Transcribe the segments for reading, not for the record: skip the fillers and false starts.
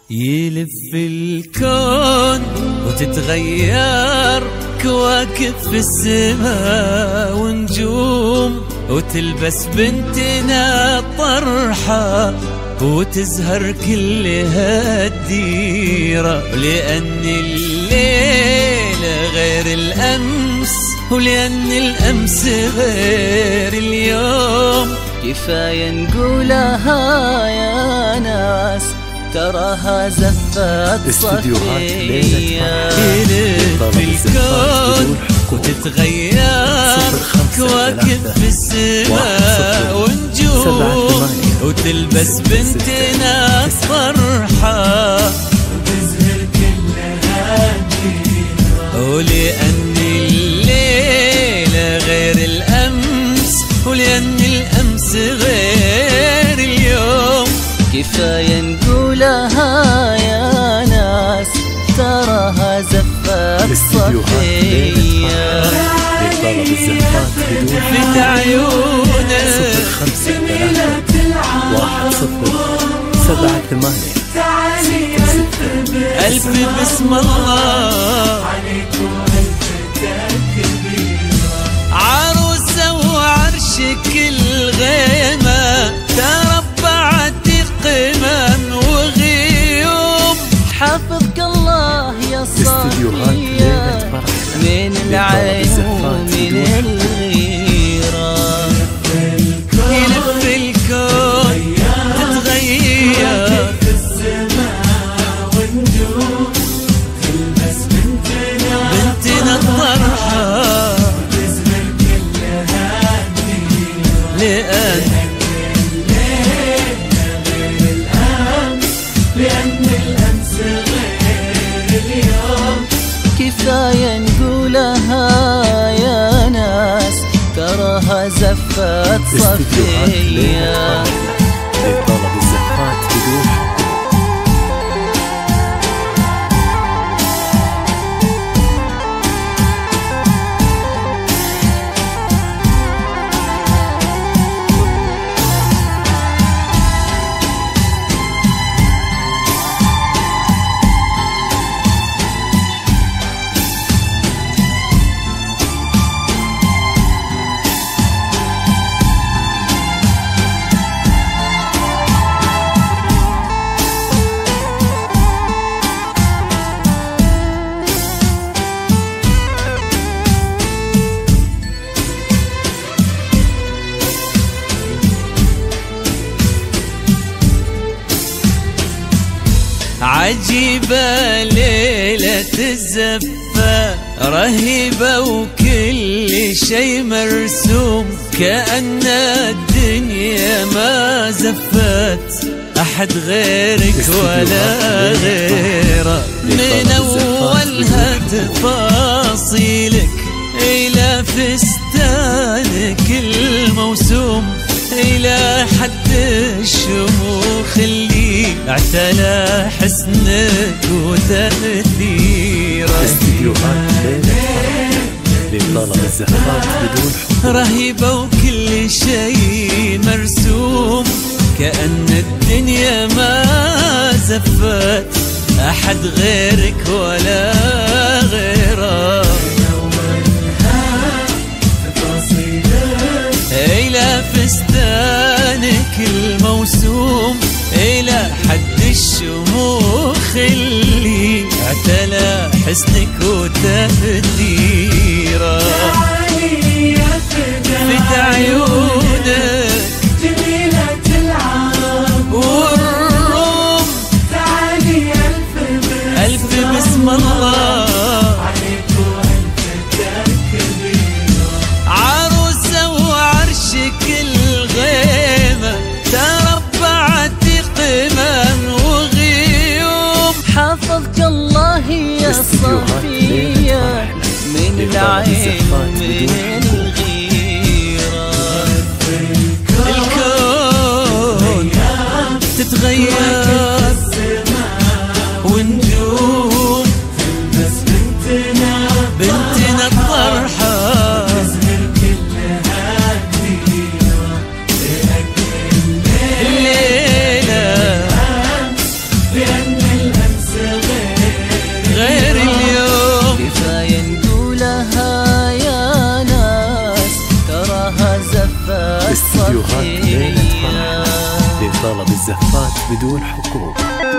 يلف الكون وتتغير كواكب في السماء ونجوم، وتلبس بنتنا طرحة وتزهر كلها الديرة، لأن الليلة غير الأمس، ولأن الأمس غير اليوم. كفاية نقولها يا ناس، تراها زفات صفية. يلف الكون وتتغير كواكب في السماء ونجوم، وتلبس بنتنا فرحة وتزهر كلها الديرة، ولأن الليلة غير الأمس، ولأن الأمس غير اليوم. كفاية نقولها يا ناس، تراها زفات صفية. لطلب الزفات بدون في عيونك 0538 ألف بسم الله، عروسة وعرشك الغيمة، تربعت قمم وغيوم. حافظك الله يا صافية من العين ومن الغيرة. يلف الكون تتغير في السماء ونجوم، تلبس بنتنا الطرحة وتزهر كلها الديرة، لأن الأمس غير اليوم. كفاية نقولها يا ناس، تراها زفات صفية. لطلب الزفات بدون عجيبة ليلة الزفة، رهيبة وكل شي مرسوم، كأن الدنيا ما زفت أحد غيرك ولا غيره. من أولها تفاصيلك إلى فستانك الموسوم، إلى حد الشموخ اللي اعتلى حسنك وتأثيرك. لطلب الزفات بدون رهيبة وكل شيء مرسوم، كأن الدنيا ما زفت أحد غيرك ولا غيره. إلى فستانك الموسوم، إلى حد الشموخ اللي اعتلى حسنك وتأثيره. في عيونك جميلة العرب والروم، تعالي ألف بسم الله، عروسة وعرشك الغيمة، تربعت قمم وغيوم. حافظك الله يا صفية من العين ومن الغيرة. الكون تتغير ونجوم، تلبس بنتنا الطرحة تزهر كلها الديرة، الليلة لأن بدون حقوق.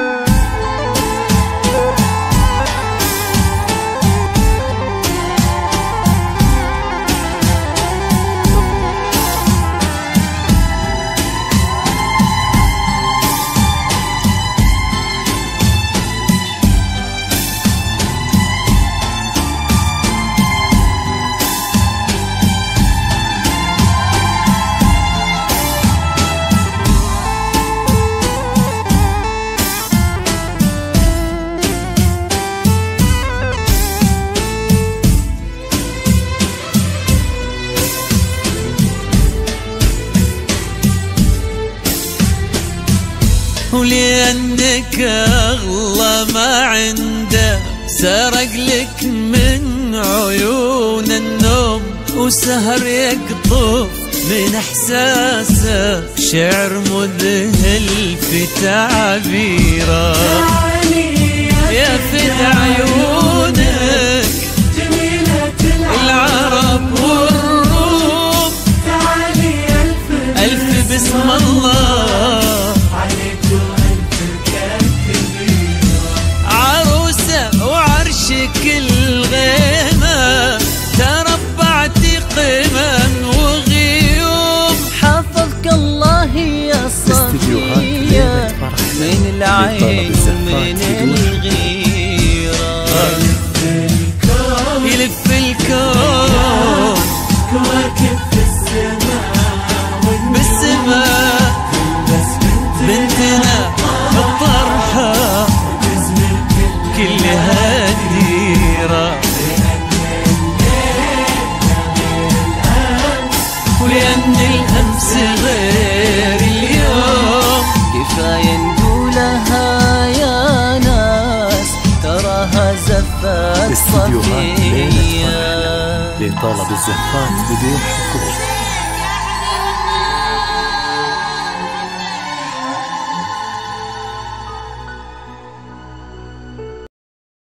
ولأنك أغلى ما عنده سرق لك من عيون النوم، وسهر يقطف من إحساسه شعر مذهل في تعبيره. يا فد عيونك العرب والروم، ألف بسم الله الغيمة، تربعتي قمم وغيوم. حفظك الله يا صفية من العين ومن الغيرة. يلف الكون كواكب في السماء بالسماء، بنتنا بالطرحة كلها ديرة. ولأن الأمس غير اليوم، كفاية نقولها يا ناس، تراها زفات صفية لطلب الزفات بدون حقوق.